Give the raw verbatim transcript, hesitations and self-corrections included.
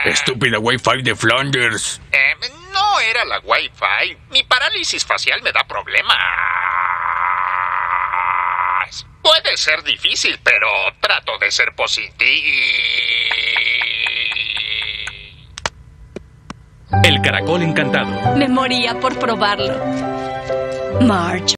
Estúpida Wi-Fi de Flanders. Eh, no era la Wi-Fi. Mi parálisis facial me da problemas. Puede ser difícil, pero trato de ser positivo. El caracol encantado. Me moría por probarlo. Marge,